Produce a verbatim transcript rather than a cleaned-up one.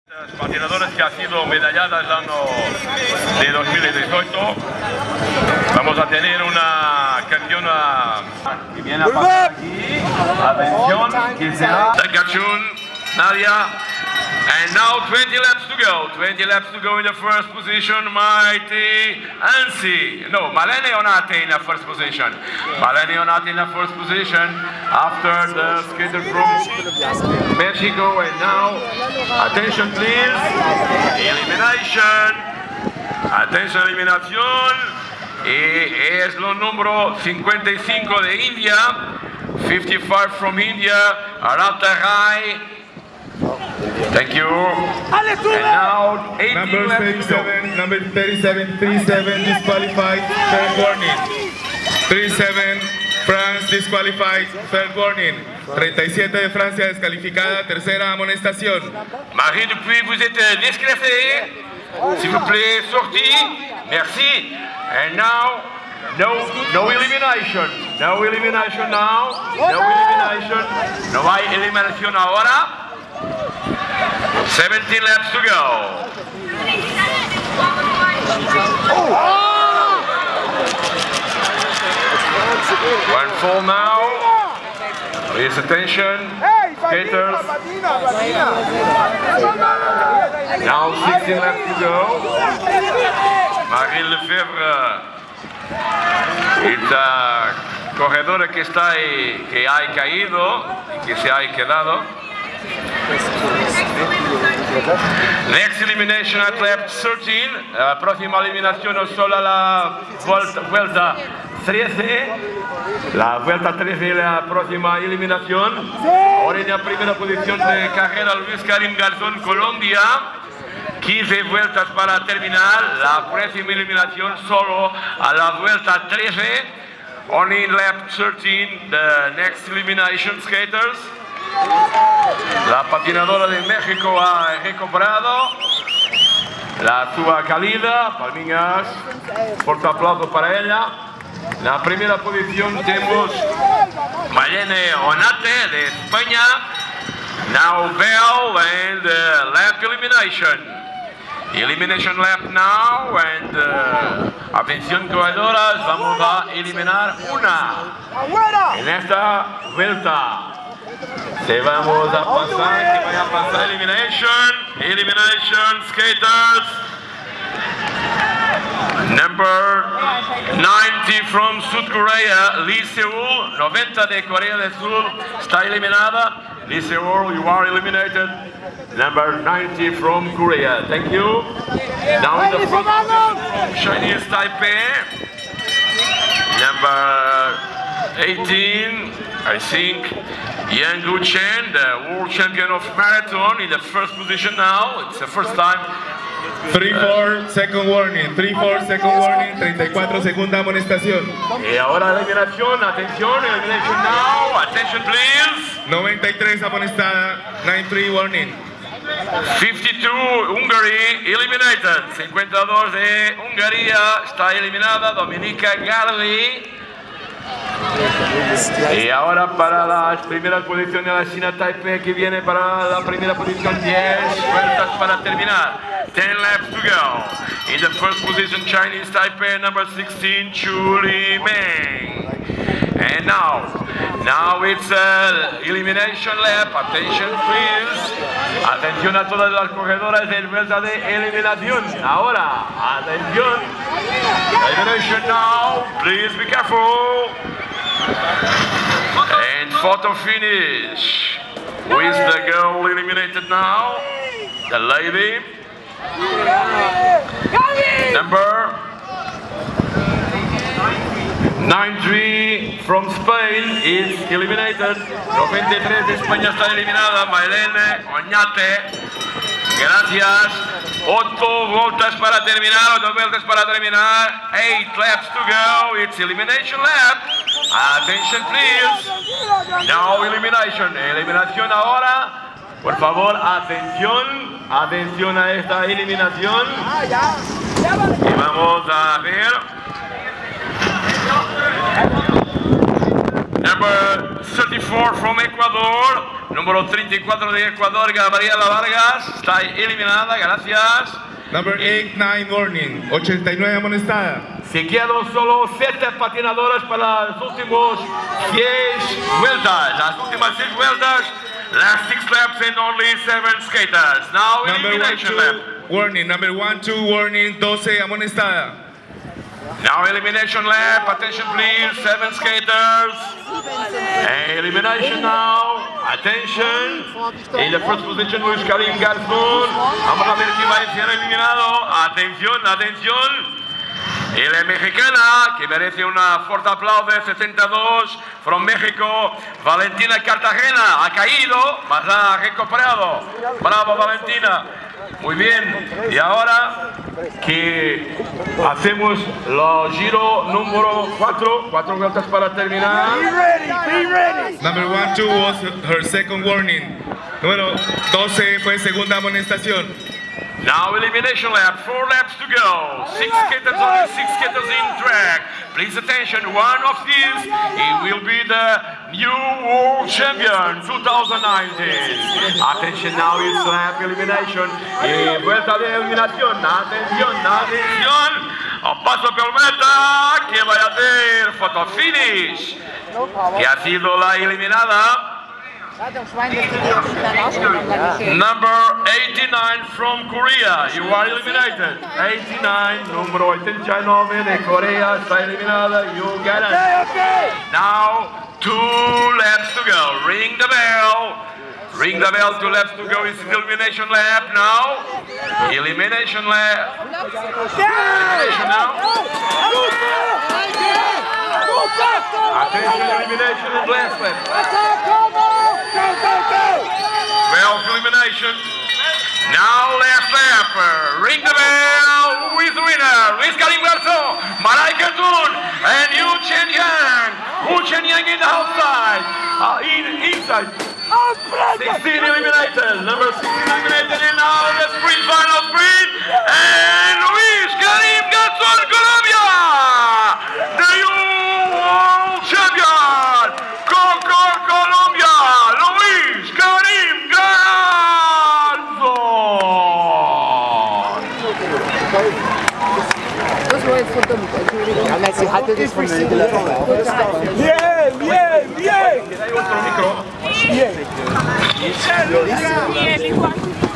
Las patinadoras que ha sido medallada el año de dos mil dieciocho, vamos a tener una campeona que viene a pasar aquí. Atención, que será Kachun, Nadia. And now twenty laps to go. twenty laps to go in the first position. Maite Ansi. No, Malene Onate in the first position. Malene Onate in the first position after the skater from Mexico. And now, attention please. Elimination. Attention, eliminación. Y es lo número cincuenta y cinco de India. fifty-five from India. Arata Rai. Thank you. And now Number thirty-seven, number thirty-seven, thirty-seven disqualified, third warning. thirty-seven, France disqualified, third warning. treinta y siete de Francia descalificada, tercera amonestación. Marie Dupuis, vous êtes discrétée. S'il vous plaît, sortie. Merci. And now, no, no elimination. No elimination now. No elimination. No hay eliminación ahora. seventeen laps to go. One fall now. Please attention, skaters. Now sixteen laps to go. Marie Lefebvre, esta corredora que está ahí, que ha caído y que se ha quedado. Next elimination at lap thirteen. La próxima eliminación es solo la vuelta, vuelta trece. La vuelta trece es la próxima eliminación. Ahora en la primera posición de carrera Luis Karim Garzón, Colombia. quince vueltas para terminar. La próxima eliminación solo a la vuelta trece. Only in lap thirteen, the next elimination, skaters. La patinadora de México ha recuperado la sua calidad. Palminhas, fuerte aplauso para ella. En la primera posición tenemos Malene Onate de España. Now bell and uh, lap elimination. Elimination lap now and uh, atención corredoras, vamos a eliminar una en esta vuelta. Se vamos a pasar, que vaya a pasar elimination, elimination, skaters. Number ninety from South Korea, Lee Seul, noventa de Corea del Sur, está eliminada. Lee Seul, you are eliminated. Number ninety from Korea, thank you. Now in the front from Chinese Taipei. Number eighteen, I think, Yang Gu Chen, the world champion of marathon, in the first position now. It's the first time. three four, second warning. three four, second warning. treinta y cuatro, segunda amonestación. Y ahora la eliminación, atención, elimination now. Attention please. noventa y tres amonestada, ninety three warning. fifty-two, Hungary, eliminated. cincuenta y dos de Hungría, está eliminada. Dominica Galli. Y ahora para las primeras posiciones de la China Taipei, que viene para la primera posición, diez vueltas para terminar. ten laps to go. In the first position, Chinese Taipei, number sixteen, Chu Li Meng. And now, now it's a elimination lap. Attention please. Atención a todas las corredoras de vuelta de eliminación. Ahora, atención. Elimination now. Please be careful. And photo finish. Who is the girl eliminated now? The lady. Number ninety-three from Spain is eliminated. noventa y tres de España está eliminada. Malene Oñate. Gracias. ocho vueltas para terminar. ocho vueltas para terminar. eight laps to go. It's elimination lap. Attention please. Now elimination. Eliminación ahora. Por favor, atención. Atención a esta eliminación. Y vamos a ver. Number thirty-four from Ecuador, número treinta y cuatro de Ecuador, Gabriela Vargas, está eliminada, gracias. Number eight nine warning, ochenta y nueve amonestada. Se quedan solo siete patinadoras para los últimos seis vueltas. Las últimas seis vueltas, last six laps and only seven skaters. Now Number one elimination lap. two warning, number one two warning, doce amonestada. Now elimination lap, attention please, seven skaters. Elimination now, attention. In the first position, Luis Karim Garzón. Vamos a ver si va a ser eliminado. Atención, atención. Y la mexicana, que merece una fuerte aplauso, setenta y dos, from México, Valentina Cartagena, ha caído, mas ha recuperado. Bravo, Valentina. Muy bien, y ahora que hacemos el giro número cuatro, cuatro vueltas para terminar. Be ready, be ready. Number one two was her second warning. Número doce fue segunda amonestación. Now elimination lap, four laps to go. Six skaters, only six skaters in track. Please attention, one of these, he will be the new world champion twenty nineteen. Attention now, it's lap elimination. Y vuelta de eliminación, atención, atención. A paso por meta, que vaya a hacer photo finish. Que ha sido la eliminada. Number eighty-nine from Korea, you are eliminated. eighty-nine, número ochenta y nueve de Corea está eliminada. You get it. Now, two laps to go. Ring the bell. Ring the bell, two laps to go. It's the elimination lap now. Elimination lap. Elimination now. Attention, elimination in last lap. twelve elimination. Now last lap. Ring the bell. Who is the winner? Luis Karim Garzón, Maray Khatoon, and Yu Chen Yang. Yu Chen Yang in the outside. Uh, in, inside. sixteen eliminated. Number sixteen eliminated. And now the sprint, final sprint. And Luis Karim Garzón, Colombia. The new world champion. Coco, Colombia. Luis Karim Garzón. Sie hatte das von mir gelernt. Bien, bien, bien. Hay otro micro. Bien.